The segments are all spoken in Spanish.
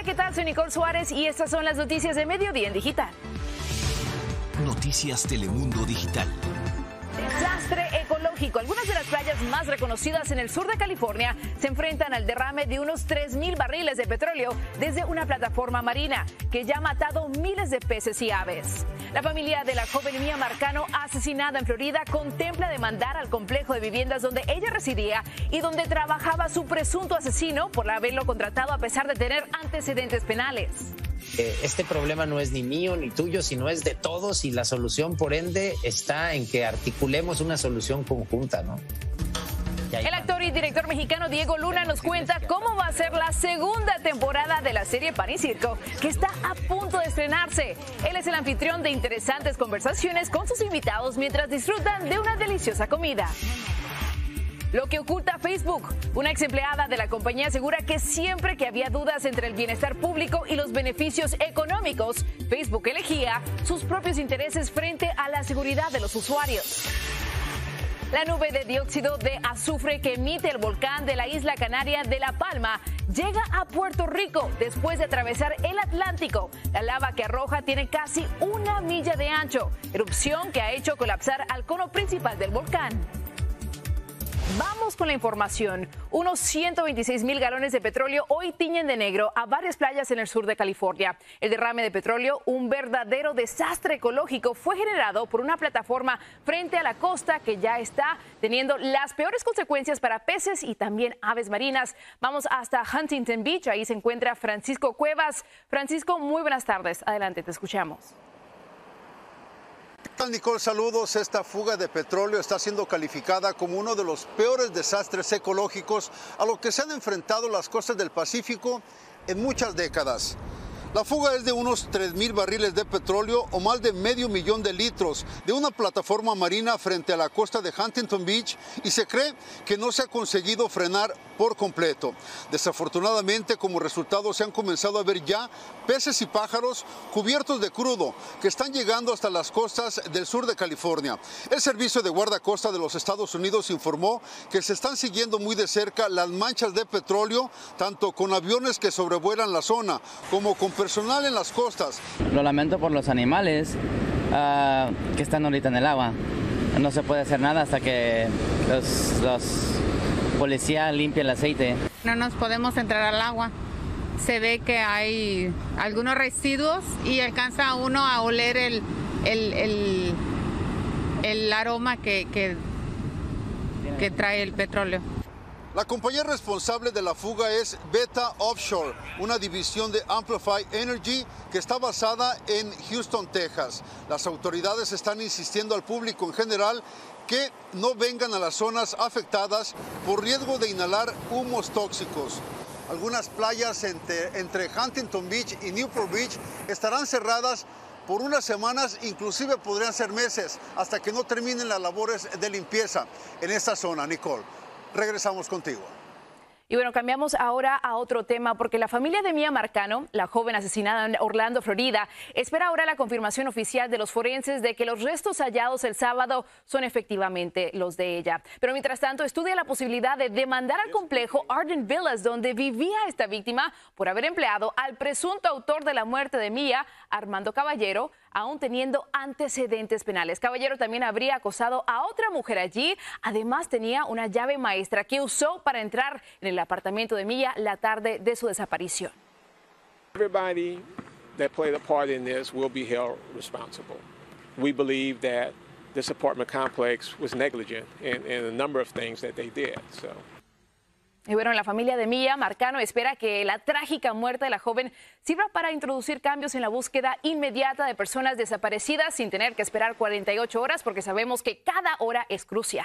¿qué tal? Soy Nicole Suárez y estas son las noticias de Mediodía en Digital. Noticias Telemundo Digital. Desastre ecológico. Algunas de las playas más reconocidas en el sur de California se enfrentan al derrame de unos 3,000 barriles de petróleo desde una plataforma marina que ya ha matado miles de peces y aves. La familia de la joven Mia Marcano, asesinada en Florida, contempla demandar al complejo de viviendas donde ella residía y donde trabajaba su presunto asesino por haberlo contratado a pesar de tener antecedentes penales. Este problema no es ni mío ni tuyo, sino es de todos, y la solución, por ende, está en que articulemos una solución conjunta, ¿no? El actor y director mexicano Diego Luna nos cuenta cómo va a ser la segunda temporada de la serie Pan y Circo, que está a punto de estrenarse. Él es el anfitrión de interesantes conversaciones con sus invitados mientras disfrutan de una deliciosa comida. Lo que oculta Facebook. Una ex empleada de la compañía asegura que siempre que había dudas entre el bienestar público y los beneficios económicos, Facebook elegía sus propios intereses frente a la seguridad de los usuarios. La nube de dióxido de azufre que emite el volcán de la isla canaria de La Palma llega a Puerto Rico después de atravesar el Atlántico. La lava que arroja tiene casi 1 milla de ancho, erupción que ha hecho colapsar al cono principal del volcán. Vamos con la información. Unos 126,000 galones de petróleo hoy tiñen de negro a varias playas en el sur de California. El derrame de petróleo, un verdadero desastre ecológico, fue generado por una plataforma frente a la costa que ya está teniendo las peores consecuencias para peces y también aves marinas. Vamos hasta Huntington Beach. Ahí se encuentra Francisco Cuevas. Francisco, muy buenas tardes. Adelante, te escuchamos. Nicole, saludos. Esta fuga de petróleo está siendo calificada como uno de los peores desastres ecológicos a los que se han enfrentado las costas del Pacífico en muchas décadas. La fuga es de unos 3,000 barriles de petróleo o más de medio millón de litros de una plataforma marina frente a la costa de Huntington Beach, y se cree que no se ha conseguido frenar por completo. Desafortunadamente, como resultado, se han comenzado a ver ya peces y pájaros cubiertos de crudo que están llegando hasta las costas del sur de California. El Servicio de Guardacosta de los Estados Unidos informó que se están siguiendo muy de cerca las manchas de petróleo, tanto con aviones que sobrevuelan la zona como con personal en las costas. Lo lamento por los animales que están ahorita en el agua. No se puede hacer nada hasta que los policías limpien el aceite. No nos podemos entrar al agua. Se ve que hay algunos residuos y alcanza uno a oler el aroma que trae el petróleo. La compañía responsable de la fuga es Beta Offshore, una división de Amplify Energy que está basada en Houston, Texas. Las autoridades están insistiendo al público en general que no vengan a las zonas afectadas por riesgo de inhalar humos tóxicos. Algunas playas entre Huntington Beach y Newport Beach estarán cerradas por unas semanas, inclusive podrían ser meses, hasta que no terminen las labores de limpieza en esta zona. Nicole, regresamos contigo. Y bueno, cambiamos ahora a otro tema porque la familia de Mia Marcano, la joven asesinada en Orlando, Florida, espera ahora la confirmación oficial de los forenses de que los restos hallados el sábado son efectivamente los de ella. Pero mientras tanto, estudia la posibilidad de demandar al complejo Arden Villas, donde vivía esta víctima, por haber empleado al presunto autor de la muerte de Mia, Armando Caballero, aún teniendo antecedentes penales. Caballero también habría acosado a otra mujer allí. Además, tenía una llave maestra que usó para entrar en el apartamento de Mia la tarde de su desaparición. Everybody that played a part in this will be held responsible. We believe that this apartment complex was negligent in a number of things that they did. Y bueno, la familia de Mia Marcano espera que la trágica muerte de la joven sirva para introducir cambios en la búsqueda inmediata de personas desaparecidas sin tener que esperar 48 horas, porque sabemos que cada hora es crucial.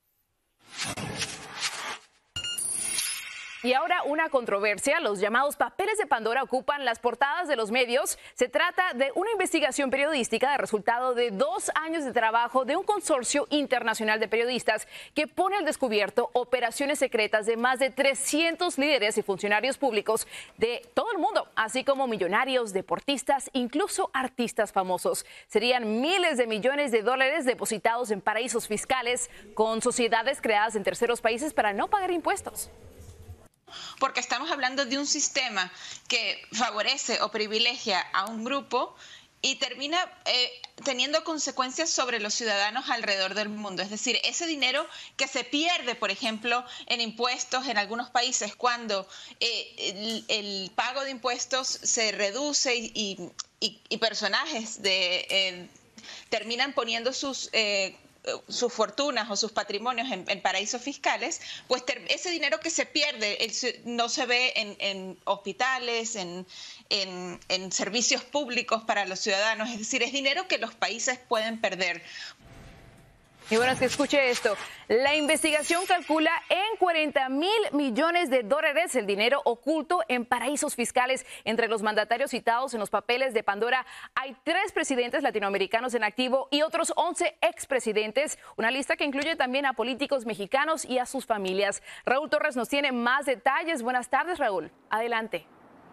Y ahora una controversia. Los llamados papeles de Pandora ocupan las portadas de los medios. Se trata de una investigación periodística de resultado de 2 años de trabajo de un consorcio internacional de periodistas que pone al descubierto operaciones secretas de más de 300 líderes y funcionarios públicos de todo el mundo, así como millonarios, deportistas, incluso artistas famosos. Serían miles de millones de dólares depositados en paraísos fiscales con sociedades creadas en terceros países para no pagar impuestos. porque estamos hablando de un sistema que favorece o privilegia a un grupo y termina teniendo consecuencias sobre los ciudadanos alrededor del mundo. Es decir, ese dinero que se pierde, por ejemplo, en impuestos en algunos países, cuando el pago de impuestos se reduce y personajes terminan poniendo sus fortunas o sus patrimonios en paraísos fiscales, pues ese dinero que se pierde no se ve en hospitales, en servicios públicos para los ciudadanos. Es decir, es dinero que los países pueden perder. Y bueno, es que escuche esto. La investigación calcula en $40,000 millones el dinero oculto en paraísos fiscales. Entre los mandatarios citados en los papeles de Pandora hay 3 presidentes latinoamericanos en activo y otros 11 expresidentes. Una lista que incluye también a políticos mexicanos y a sus familias. Raúl Torres nos tiene más detalles. Buenas tardes, Raúl. Adelante.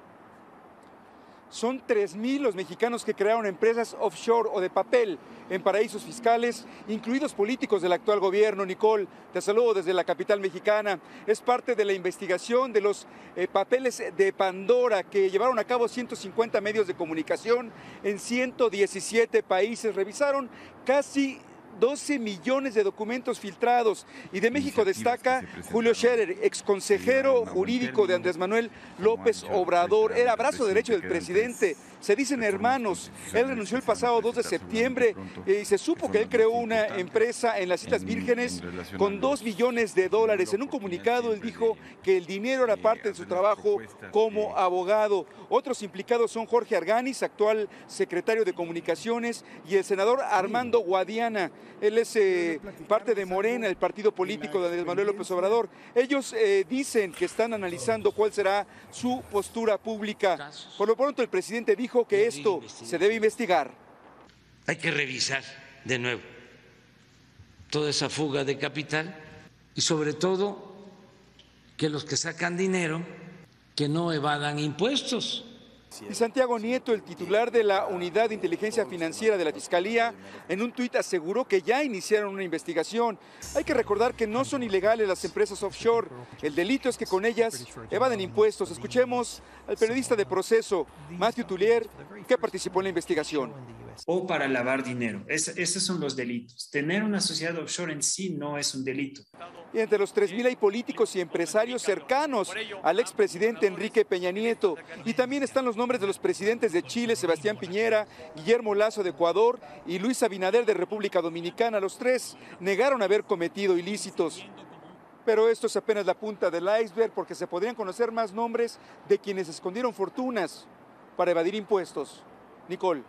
Son 3,000 los mexicanos que crearon empresas offshore o de papel en paraísos fiscales, incluidos políticos del actual gobierno. Nicole, te saludo desde la capital mexicana. Es parte de la investigación de los papeles de Pandora que llevaron a cabo 150 medios de comunicación en 117 países. Revisaron casi 12 millones de documentos filtrados. Y de México destaca Julio Scherer, exconsejero jurídico de Andrés Manuel López Obrador. Era brazo derecho del presidente. Se dicen hermanos. Él renunció el pasado 2 de septiembre y se supo que él creó una empresa en las Islas Vírgenes con $2 millones. En un comunicado él dijo que el dinero era parte de su trabajo como abogado. Otros implicados son Jorge Arganis, actual secretario de Comunicaciones, y el senador Armando Guadiana. Él es parte de Morena, el partido político de Andrés Manuel López Obrador. Ellos dicen que están analizando cuál será su postura pública. Por lo pronto el presidente dijo que esto se debe investigar. Hay que revisar de nuevo toda esa fuga de capital y sobre todo que los que sacan dinero que no evadan impuestos. Y Santiago Nieto, el titular de la Unidad de Inteligencia Financiera de la Fiscalía, en un tuit aseguró que ya iniciaron una investigación. Hay que recordar que no son ilegales las empresas offshore. El delito es que con ellas evaden impuestos. Escuchemos al periodista de Proceso, Matthew Tullier, que participó en la investigación. O para lavar dinero. Esos son los delitos. Tener una sociedad offshore en sí no es un delito. Y entre los 3,000 hay políticos y empresarios cercanos al expresidente Enrique Peña Nieto. Y también están los nombres de los presidentes de Chile, Sebastián Piñera, Guillermo Lasso de Ecuador y Luis Abinader de República Dominicana. Los 3 negaron haber cometido ilícitos. Pero esto es apenas la punta del iceberg, porque se podrían conocer más nombres de quienes escondieron fortunas para evadir impuestos. Nicole.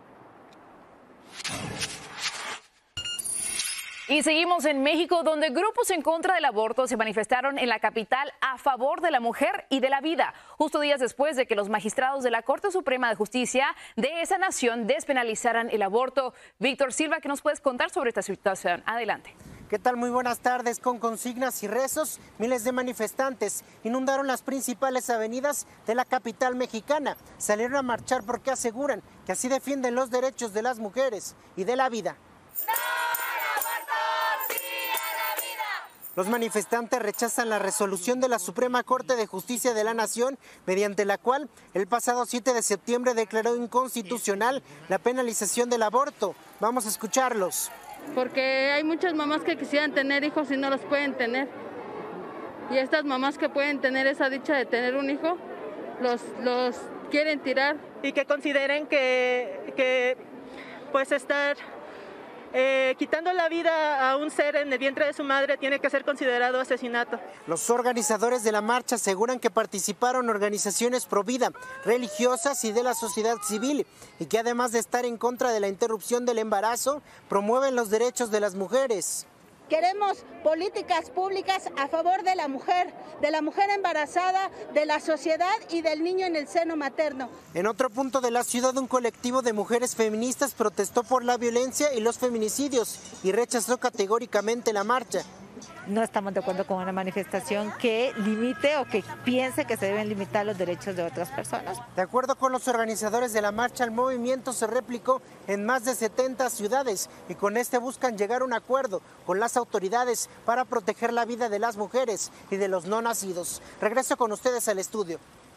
Y seguimos en México, donde grupos en contra del aborto se manifestaron en la capital a favor de la mujer y de la vida, justo días después de que los magistrados de la Corte Suprema de Justicia de esa nación despenalizaran el aborto. Víctor Silva, ¿qué nos puedes contar sobre esta situación? Adelante. ¿Qué tal? Muy buenas tardes. Con consignas y rezos, miles de manifestantes inundaron las principales avenidas de la capital mexicana. Salieron a marchar porque aseguran que así defienden los derechos de las mujeres y de la vida. Los manifestantes rechazan la resolución de la Suprema Corte de Justicia de la Nación, mediante la cual el pasado 7 de septiembre declaró inconstitucional la penalización del aborto. Vamos a escucharlos. Porque hay muchas mamás que quisieran tener hijos y no los pueden tener. Y estas mamás que pueden tener esa dicha de tener un hijo, los quieren tirar. Y que consideren que pues estar quitando la vida a un ser en el vientre de su madre tiene que ser considerado asesinato. Los organizadores de la marcha aseguran que participaron organizaciones pro vida, religiosas y de la sociedad civil, y que además de estar en contra de la interrupción del embarazo, promueven los derechos de las mujeres. Queremos políticas públicas a favor de la mujer embarazada, de la sociedad y del niño en el seno materno. En otro punto de la ciudad, un colectivo de mujeres feministas protestó por la violencia y los feminicidios y rechazó categóricamente la marcha. no estamos de acuerdo con una manifestación que limite o que piense que se deben limitar los derechos de otras personas. De acuerdo con los organizadores de la marcha, el movimiento se replicó en más de 70 ciudades y con este buscan llegar a un acuerdo con las autoridades para proteger la vida de las mujeres y de los no nacidos. Regreso con ustedes al estudio.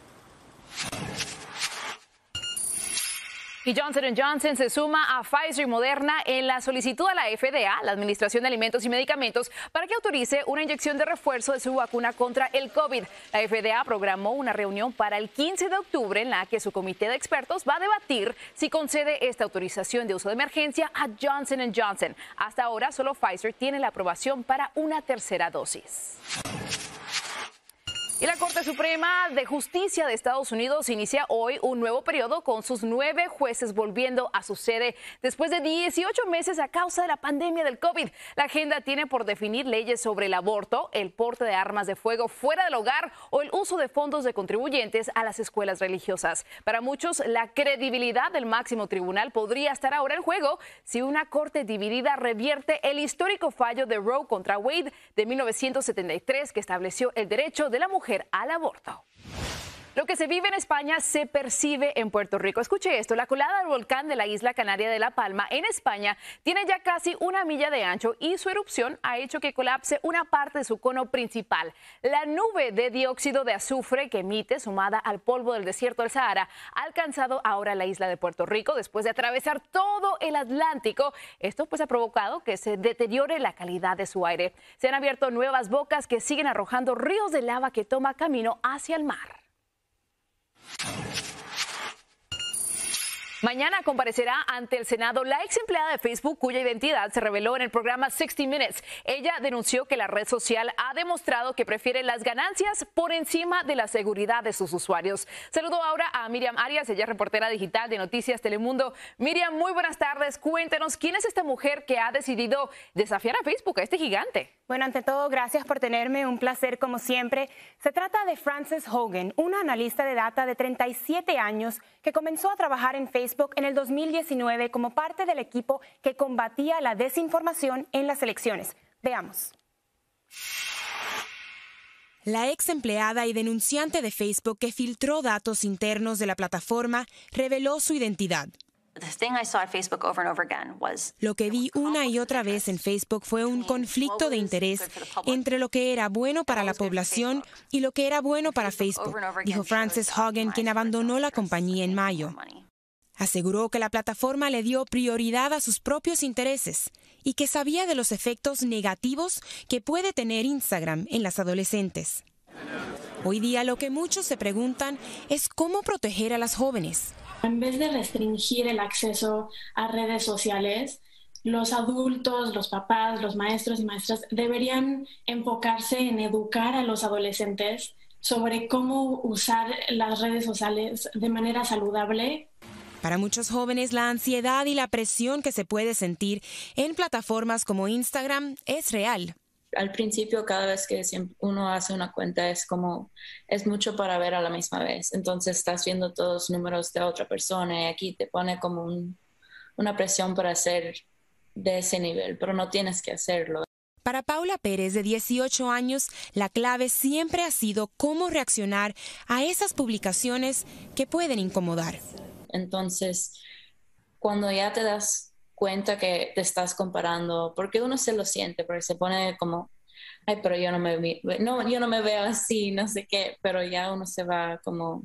Y Johnson & Johnson se suma a Pfizer y Moderna en la solicitud a la FDA, la Administración de Alimentos y Medicamentos, para que autorice una inyección de refuerzo de su vacuna contra el COVID. La FDA programó una reunión para el 15 de octubre en la que su comité de expertos va a debatir si concede esta autorización de uso de emergencia a Johnson & Johnson. Hasta ahora, solo Pfizer tiene la aprobación para una tercera dosis. Y la Corte Suprema de Justicia de Estados Unidos inicia hoy un nuevo periodo con sus 9 jueces volviendo a su sede después de 18 meses a causa de la pandemia del COVID. La agenda tiene por definir leyes sobre el aborto, el porte de armas de fuego fuera del hogar o el uso de fondos de contribuyentes a las escuelas religiosas. Para muchos, la credibilidad del máximo tribunal podría estar ahora en juego si una corte dividida revierte el histórico fallo de Roe contra Wade de 1973 que estableció el derecho de la mujer al aborto. Lo que se vive en España se percibe en Puerto Rico. Escuche esto, la colada del volcán de la isla canaria de La Palma, en España, tiene ya casi 1 milla de ancho y su erupción ha hecho que colapse una parte de su cono principal. La nube de dióxido de azufre que emite, sumada al polvo del desierto del Sahara, ha alcanzado ahora la isla de Puerto Rico después de atravesar todo el Atlántico. Esto pues ha provocado que se deteriore la calidad de su aire. Se han abierto nuevas bocas que siguen arrojando ríos de lava que toma camino hacia el mar. Mañana comparecerá ante el Senado la ex empleada de Facebook cuya identidad se reveló en el programa 60 Minutes. Ella denunció que la red social ha demostrado que prefiere las ganancias por encima de la seguridad de sus usuarios. Saludo ahora a Miriam Arias, ella es reportera digital de Noticias Telemundo. Miriam, muy buenas tardes. Cuéntanos, ¿quién es esta mujer que ha decidido desafiar a Facebook, a este gigante? Bueno, ante todo, gracias por tenerme, un placer como siempre. Se trata de Frances Haugen, una analista de data de 37 años que comenzó a trabajar en Facebook en el 2019 como parte del equipo que combatía la desinformación en las elecciones. Veamos. La ex empleada y denunciante de Facebook que filtró datos internos de la plataforma reveló su identidad. Lo que vi una y otra vez en Facebook fue un conflicto de interés entre lo que era bueno para la población y lo que era bueno para Facebook, dijo Frances Haugen, quien abandonó la compañía en mayo. Aseguró que la plataforma le dio prioridad a sus propios intereses y que sabía de los efectos negativos que puede tener Instagram en las adolescentes. Hoy día lo que muchos se preguntan es cómo proteger a las jóvenes. En vez de restringir el acceso a redes sociales, los adultos, los papás, los maestros y maestras deberían enfocarse en educar a los adolescentes sobre cómo usar las redes sociales de manera saludable. Para muchos jóvenes, la ansiedad y la presión que se puede sentir en plataformas como Instagram es real. Al principio, cada vez que uno hace una cuenta es mucho para ver a la misma vez. Entonces estás viendo todos los números de otra persona y aquí te pone como una presión para ser de ese nivel, pero no tienes que hacerlo. Para Paula Pérez, de 18 años, la clave siempre ha sido cómo reaccionar a esas publicaciones que pueden incomodar. Entonces, cuando ya te das cuenta que te estás comparando, porque uno se lo siente, porque se pone como, ay, pero yo no me veo así, no sé qué, pero ya uno se va como,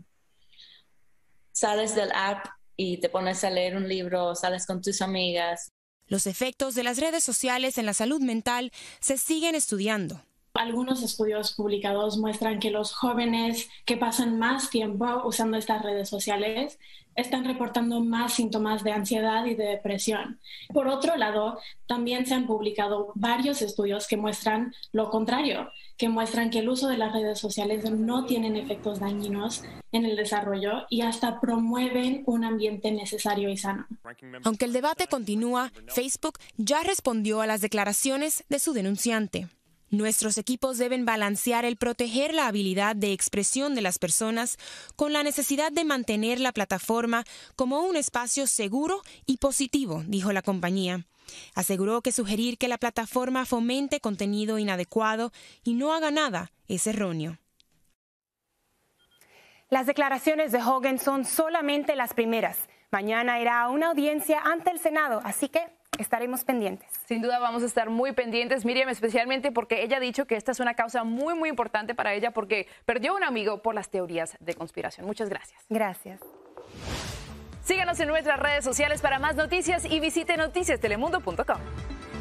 sales del app y te pones a leer un libro, sales con tus amigas. Los efectos de las redes sociales en la salud mental se siguen estudiando. Algunos estudios publicados muestran que los jóvenes que pasan más tiempo usando estas redes sociales están reportando más síntomas de ansiedad y de depresión. Por otro lado, también se han publicado varios estudios que muestran lo contrario, que muestran que el uso de las redes sociales no tienen efectos dañinos en el desarrollo y hasta promueven un ambiente necesario y sano. Aunque el debate continúa, Facebook ya respondió a las declaraciones de su denunciante. Nuestros equipos deben balancear el proteger la habilidad de expresión de las personas con la necesidad de mantener la plataforma como un espacio seguro y positivo, dijo la compañía. Aseguró que sugerir que la plataforma fomente contenido inadecuado y no haga nada es erróneo. Las declaraciones de Hogan son solamente las primeras. Mañana irá a una audiencia ante el Senado, así que estaremos pendientes. Sin duda vamos a estar muy pendientes, Miriam, especialmente porque ella ha dicho que esta es una causa muy, muy importante para ella porque perdió a un amigo por las teorías de conspiración. Muchas gracias. Gracias. Síganos en nuestras redes sociales para más noticias y visite noticiastelemundo.com.